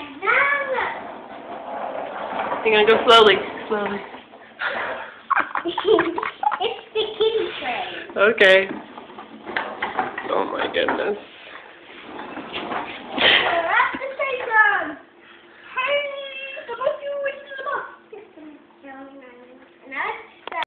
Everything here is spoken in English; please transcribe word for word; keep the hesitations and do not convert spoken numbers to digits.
Hang on, go slowly. Slowly. It's the kitty tray. Okay. Oh my goodness.